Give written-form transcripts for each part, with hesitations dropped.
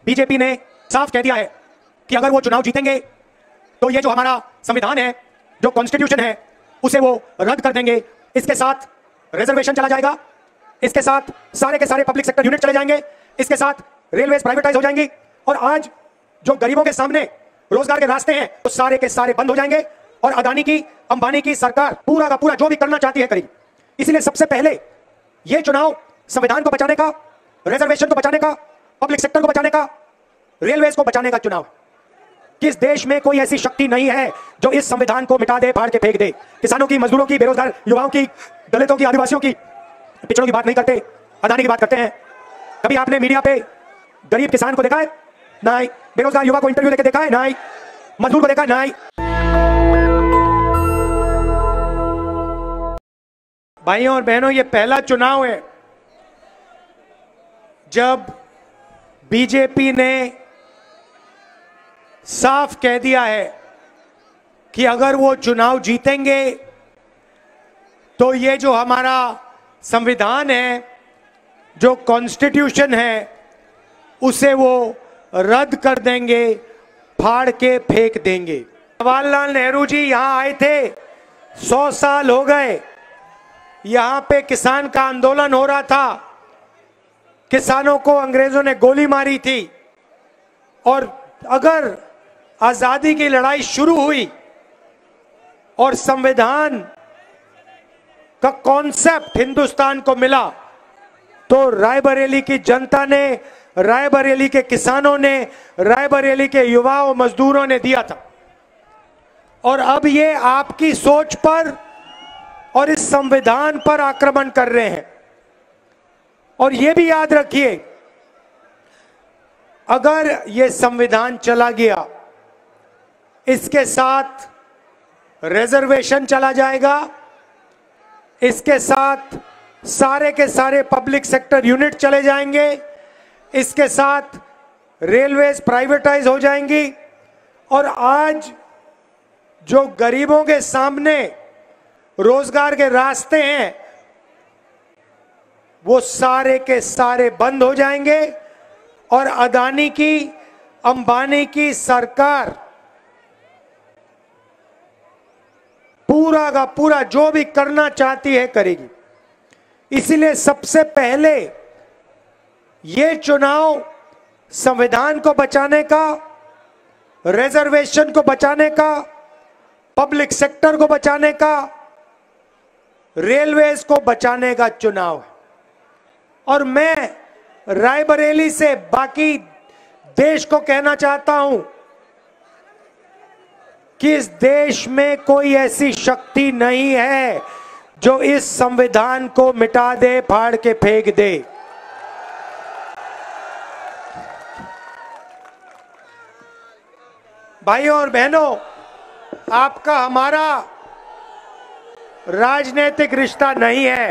BJP ने साफ कह दिया है कि अगर वो चुनाव जीतेंगे तो ये जो हमारा संविधान है, जो कॉन्स्टिट्यूशन है, उसे वो रद्द कर देंगे। इसके साथ रिजर्वेशन चला जाएगा, इसके साथ सारे के सारे पब्लिक सेक्टर यूनिट चले जाएंगे, इसके साथ रेलवे प्राइवेटाइज हो जाएंगी और आज जो गरीबों के सामने रोजगार के रास्ते हैं तो सारे के सारे बंद हो जाएंगे और अदानी की, अंबानी की सरकार पूरा का पूरा जो भी करना चाहती है करेगी। इसलिए सबसे पहले यह चुनाव संविधान को बचाने का, रिजर्वेशन को बचाने का, पब्लिक सेक्टर को बचाने का, रेलवेज को बचाने का चुनाव। किस देश में कोई ऐसी शक्ति नहीं है जो इस संविधान को मिटा दे, फाड़ के फेंक दे। किसानों की, मजदूरों की, बेरोजगार युवाओं की, दलितों की, आदिवासियों की, पिछड़ों की बात नहीं करते, अदानी की बात करते हैं। कभी आपने मीडिया पे गरीब किसान को देखा है? नहीं। बेरोजगार युवा को इंटरव्यू लेके देखा है? नहीं। मजदूर को देखा है? नहीं। भाइयों और बहनों, ये पहला चुनाव है जब बीजेपी ने साफ कह दिया है कि अगर वो चुनाव जीतेंगे तो ये जो हमारा संविधान है, जो कॉन्स्टिट्यूशन है, उसे वो रद्द कर देंगे, फाड़ के फेंक देंगे। जवाहरलाल नेहरू जी यहां आए थे, 100 साल हो गए। यहां पे किसान का आंदोलन हो रहा था, किसानों को अंग्रेजों ने गोली मारी थी और अगर आजादी की लड़ाई शुरू हुई और संविधान का कॉन्सेप्ट हिंदुस्तान को मिला तो रायबरेली की जनता ने, रायबरेली के किसानों ने, रायबरेली के युवाओं, मजदूरों ने दिया था। और अब ये आपकी सोच पर और इस संविधान पर आक्रमण कर रहे हैं। और ये भी याद रखिए, अगर ये संविधान चला गया, इसके साथ रिजर्वेशन चला जाएगा, इसके साथ सारे के सारे पब्लिक सेक्टर यूनिट चले जाएंगे, इसके साथ रेलवेज प्राइवेटाइज हो जाएंगी और आज जो गरीबों के सामने रोजगार के रास्ते हैं वो सारे के सारे बंद हो जाएंगे और अदानी की, अंबानी की सरकार पूरा का पूरा जो भी करना चाहती है करेगी। इसीलिए सबसे पहले ये चुनाव संविधान को बचाने का, रिजर्वेशन को बचाने का, पब्लिक सेक्टर को बचाने का, रेलवेज को बचाने का चुनाव है। और मैं रायबरेली से बाकी देश को कहना चाहता हूं कि इस देश में कोई ऐसी शक्ति नहीं है जो इस संविधान को मिटा दे, फाड़ के फेंक दे। भाइयों और बहनों, आपका हमारा राजनीतिक रिश्ता नहीं है।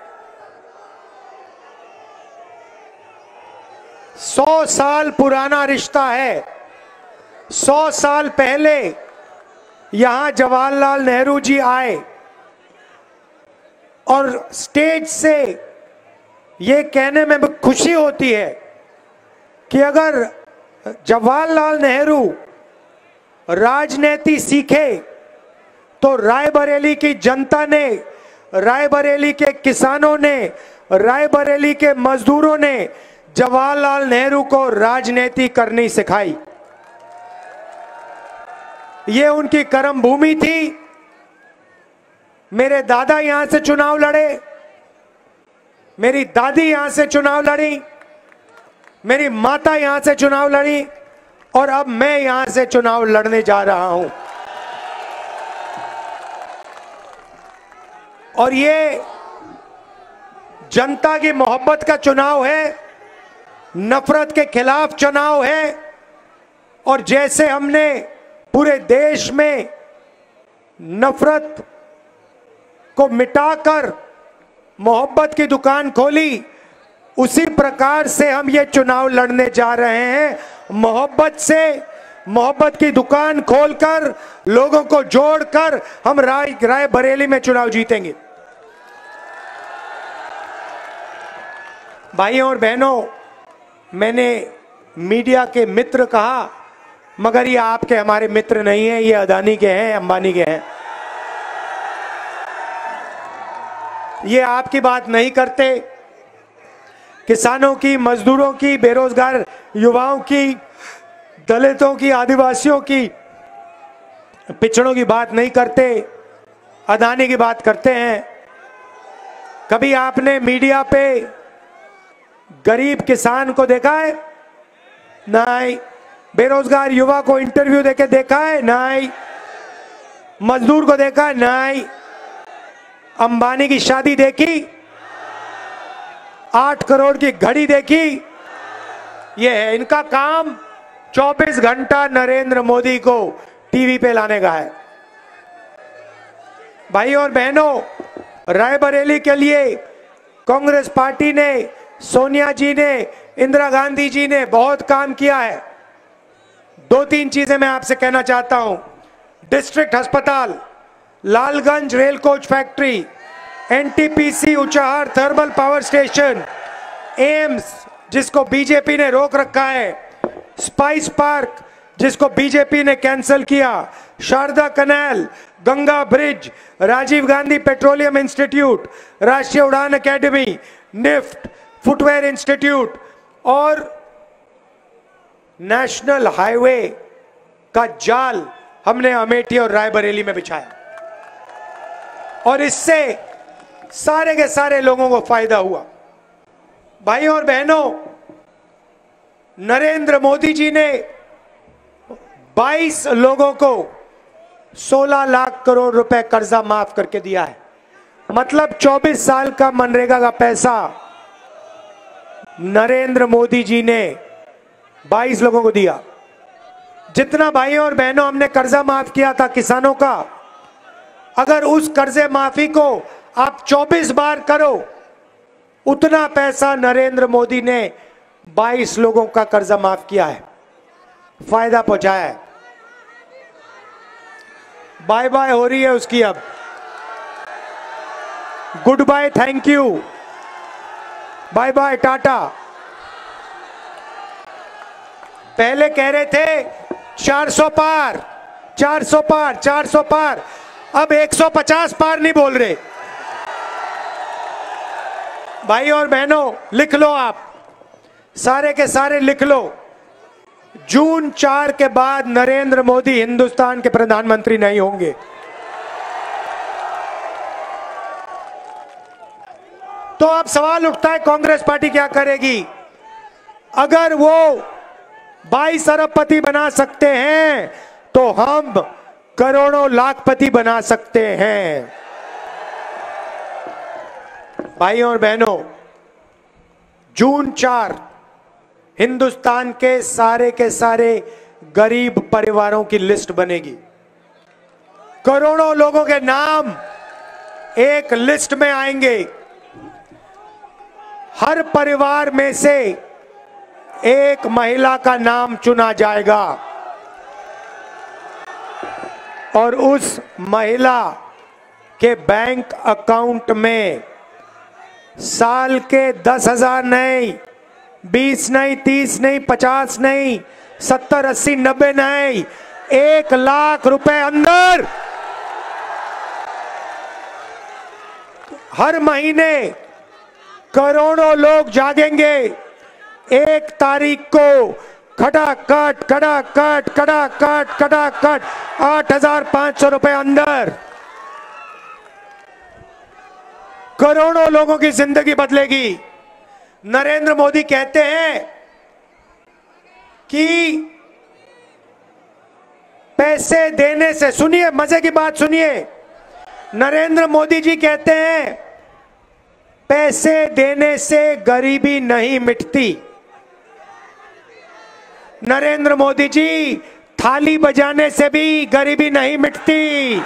100 साल पुराना रिश्ता है। 100 साल पहले यहां जवाहरलाल नेहरू जी आए और स्टेज से ये कहने में खुशी होती है कि अगर जवाहरलाल नेहरू राजनीति सीखे तो रायबरेली की जनता ने, रायबरेली के किसानों ने, रायबरेली के मजदूरों ने जवाहरलाल नेहरू को राजनीति करनी सिखाई। ये उनकी कर्म भूमि थी। मेरे दादा यहां से चुनाव लड़े, मेरी दादी यहां से चुनाव लड़ी, मेरी माता यहां से चुनाव लड़ी और अब मैं यहां से चुनाव लड़ने जा रहा हूं। और ये जनता की मोहब्बत का चुनाव है, नफरत के खिलाफ चुनाव है। और जैसे हमने पूरे देश में नफरत को मिटाकर मोहब्बत की दुकान खोली, उसी प्रकार से हम ये चुनाव लड़ने जा रहे हैं। मोहब्बत से, मोहब्बत की दुकान खोलकर, लोगों को जोड़कर हम रायबरेली में चुनाव जीतेंगे। भाइयों और बहनों, मैंने मीडिया के मित्र कहा, मगर ये आपके हमारे मित्र नहीं है, ये अदानी के हैं, अंबानी के हैं। ये आपकी बात नहीं करते, किसानों की, मजदूरों की, बेरोजगार युवाओं की, दलितों की, आदिवासियों की, पिछड़ों की बात नहीं करते, अदानी की बात करते हैं। कभी आपने मीडिया पे गरीब किसान को देखा है? नहीं। बेरोजगार युवा को इंटरव्यू देके देखा है? नहीं। मजदूर को देखा है? नहीं। अंबानी की शादी देखी? 8 करोड़ की घड़ी देखी? ये है इनका काम, 24 घंटा नरेंद्र मोदी को टीवी पे लाने का है। भाई और बहनों, रायबरेली के लिए कांग्रेस पार्टी ने, सोनिया जी ने, इंदिरा गांधी जी ने बहुत काम किया है। 2-3 चीजें मैं आपसे कहना चाहता हूं। डिस्ट्रिक्ट अस्पताल, Lalganj rail coach factory, NTPC Unchahar thermal power station, AIIMS जिसको बीजेपी ने रोक रखा है, स्पाइस पार्क जिसको बीजेपी ने कैंसिल किया, Sharda canal, Ganga bridge, Rajiv Gandhi petroleum institute, Rashtriya Udan academy, NIFT, footwear institute और नेशनल हाईवे का जाल हमने अमेठी और रायबरेली में बिछाया और इससे सारे के सारे लोगों को फायदा हुआ। भाइयों और बहनों, नरेंद्र मोदी जी ने 22 लोगों को 16 लाख करोड़ रुपए कर्जा माफ करके दिया है। मतलब 24 साल का मनरेगा का पैसा नरेंद्र मोदी जी ने 22 लोगों को दिया। जितना भाइयों और बहनों हमने कर्जा माफ किया था किसानों का, अगर उस कर्जे माफी को आप 24 बार करो, उतना पैसा नरेंद्र मोदी ने 22 लोगों का कर्जा माफ किया है, फायदा पहुंचाया है। बाय बाय हो रही है उसकी अब, good bye, thank you, bye bye, tata. पहले कह रहे थे 400 पार, 400 पार, 400 पार, अब 150 पार नहीं बोल रहे। भाई और बहनों, लिख लो, आप सारे के सारे लिख लो, जून 4 के बाद नरेंद्र मोदी हिंदुस्तान के प्रधानमंत्री नहीं होंगे। तो अब सवाल उठता है कांग्रेस पार्टी क्या करेगी? अगर वो 22 अरबपति बना सकते हैं तो हम करोड़ों लाखपति बना सकते हैं। भाइयों और बहनों, जून 4 हिंदुस्तान के सारे गरीब परिवारों की लिस्ट बनेगी। करोड़ों लोगों के नाम एक लिस्ट में आएंगे। हर परिवार में से एक महिला का नाम चुना जाएगा और उस महिला के बैंक अकाउंट में साल के 10,000 नहीं, 20 नहीं, 30 नहीं, 50 नहीं, 70, 80, 90 नहीं, 1 लाख रुपए अंदर हर महीने करोड़ों लोग जागेंगे। 1 तारीख को खटाखट खटाखट खटाखट खटाखट 8,500 रुपए अंदर करोड़ों लोगों की जिंदगी बदलेगी। नरेंद्र मोदी कहते हैं कि पैसे देने से, सुनिए मजे की बात सुनिए, नरेंद्र मोदी जी कहते हैं पैसे देने से गरीबी नहीं मिटती। नरेंद्र मोदी जी, थाली बजाने से भी गरीबी नहीं मिटती,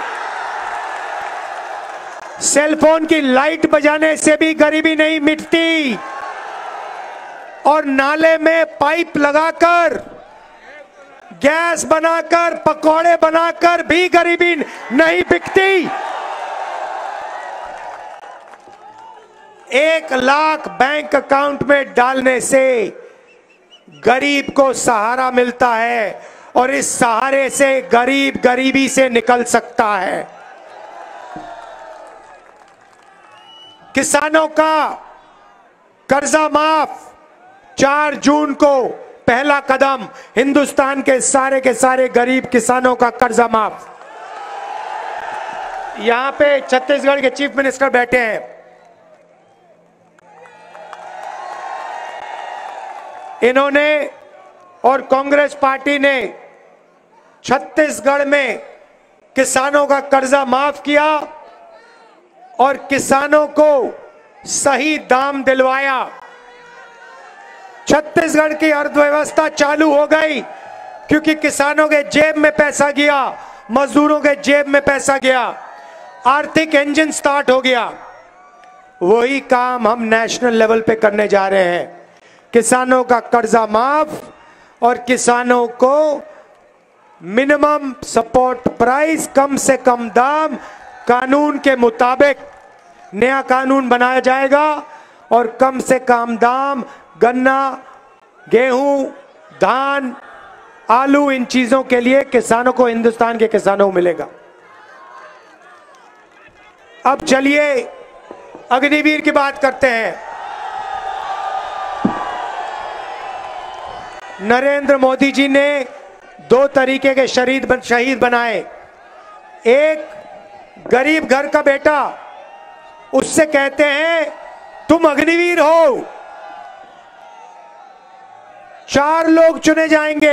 सेलफोन की लाइट बजाने से भी गरीबी नहीं मिटती, और नाले में पाइप लगाकर, गैस बनाकर, पकौड़े बनाकर भी गरीबी नहीं बिकती। 1 लाख बैंक अकाउंट में डालने से गरीब को सहारा मिलता है और इस सहारे से गरीब गरीबी से निकल सकता है। किसानों का कर्जा माफ, 4 जून को पहला कदम, हिंदुस्तान के सारे गरीब किसानों का कर्जा माफ। यहां पे छत्तीसगढ़ के चीफ मिनिस्टर बैठे हैं। इन्होंने और कांग्रेस पार्टी ने छत्तीसगढ़ में किसानों का कर्जा माफ किया और किसानों को सही दाम दिलवाया। छत्तीसगढ़ की अर्थव्यवस्था चालू हो गई क्योंकि किसानों के जेब में पैसा गया, मजदूरों के जेब में पैसा गया, आर्थिक इंजन स्टार्ट हो गया। वही काम हम नेशनल लेवल पे करने जा रहे हैं। किसानों का कर्जा माफ और किसानों को मिनिमम सपोर्ट प्राइस, कम से कम दाम, कानून के मुताबिक नया कानून बनाया जाएगा और कम से कम दाम गन्ना, गेहूं, धान, आलू, इन चीजों के लिए किसानों को, हिंदुस्तान के किसानों को मिलेगा। अब चलिए अग्निवीर की बात करते हैं। नरेंद्र मोदी जी ने 2 तरीके के शहीद बनाए। एक गरीब घर का बेटा, उससे कहते हैं तुम अग्निवीर हो। 4 लोग चुने जाएंगे,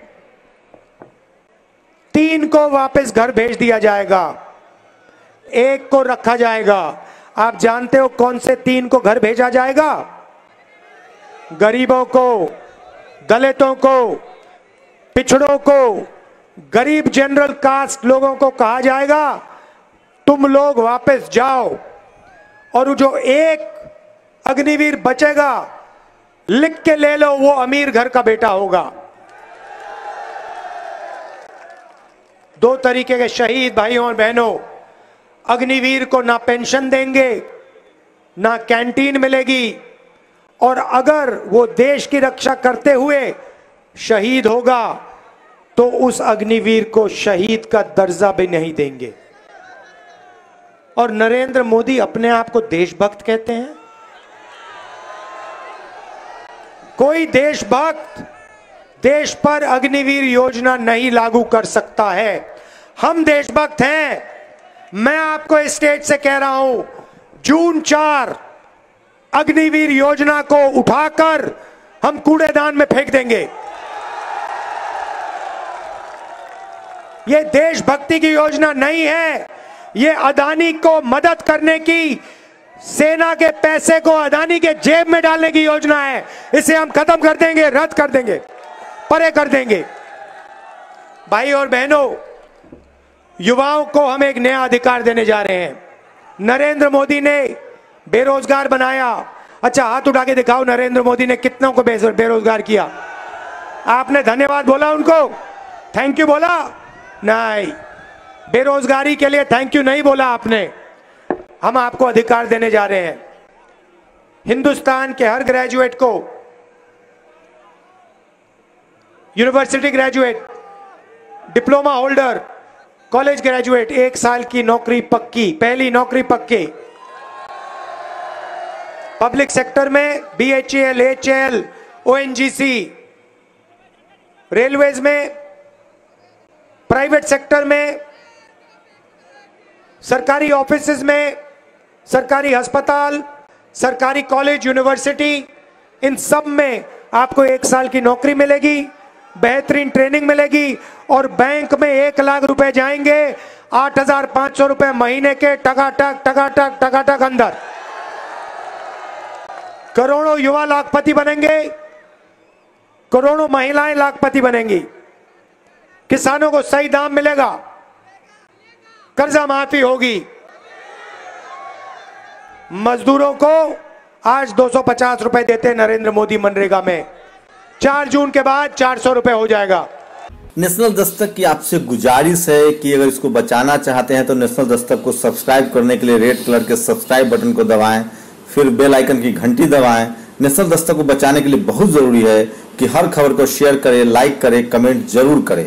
3 को वापस घर भेज दिया जाएगा, 1 को रखा जाएगा। आप जानते हो कौन से 3 को घर भेजा जाएगा? गरीबों को, दलितों को, पिछड़ों को, गरीब जनरल कास्ट लोगों को कहा जाएगा तुम लोग वापस जाओ, और जो 1 अग्निवीर बचेगा, लिख के ले लो, वो अमीर घर का बेटा होगा। 2 तरीके के शहीद भाइयों और बहनों। अग्निवीर को ना पेंशन देंगे, ना कैंटीन मिलेगी, और अगर वो देश की रक्षा करते हुए शहीद होगा तो उस अग्निवीर को शहीद का दर्जा भी नहीं देंगे। और नरेंद्र मोदी अपने आप को देशभक्त कहते हैं। कोई देशभक्त देश पर अग्निवीर योजना नहीं लागू कर सकता है। हम देशभक्त हैं। मैं आपको इस स्टेज से कह रहा हूं, जून 4 अग्निवीर योजना को उठाकर हम कूड़ेदान में फेंक देंगे। यह देशभक्ति की योजना नहीं है, यह अदानी को मदद करने की, सेना के पैसे को अदानी के जेब में डालने की योजना है। इसे हम खत्म कर देंगे, रद्द कर देंगे, परे कर देंगे। भाई और बहनों, युवाओं को हम एक नया अधिकार देने जा रहे हैं। नरेंद्र मोदी ने बेरोजगार बनाया। अच्छा, हाथ उठा के दिखाओ, नरेंद्र मोदी ने कितनों को बेरोजगार किया? आपने धन्यवाद बोला उनको? थैंक यू बोला? नहीं, बेरोजगारी के लिए थैंक यू नहीं बोला आपने। हम आपको अधिकार देने जा रहे हैं। हिंदुस्तान के हर ग्रेजुएट को, university graduate, diploma holder, college graduate, 1 साल की नौकरी पक्की, पहली नौकरी पक्की। पब्लिक सेक्टर में BHEL, HAL, ONGC, रेलवेज में, प्राइवेट सेक्टर में, सरकारी ऑफिसेज में, सरकारी अस्पताल, सरकारी कॉलेज, यूनिवर्सिटी, इन सब में आपको 1 साल की नौकरी मिलेगी, बेहतरीन ट्रेनिंग मिलेगी, और बैंक में 1 लाख रुपए जाएंगे, 8,500 रुपए महीने के, टकाटक अंदर। करोड़ों युवा लाखपति बनेंगे, करोड़ों महिलाएं लाखपति बनेंगी। किसानों को सही दाम मिलेगा, कर्जा माफी होगी, मजदूरों को आज 250 रुपए देते हैं नरेंद्र मोदी मनरेगा में, 4 जून के बाद 400 रुपए हो जाएगा। नेशनल दस्तक की आपसे गुजारिश है कि अगर इसको बचाना चाहते हैं तो नेशनल दस्तक को सब्सक्राइब करने के लिए रेड कलर के सब्सक्राइब बटन को दबाएं, फिर बेल आइकन की घंटी दबाएं। नेशनल दस्तक को बचाने के लिए बहुत जरूरी है कि हर खबर को शेयर करें, लाइक करें, कमेंट जरूर करें।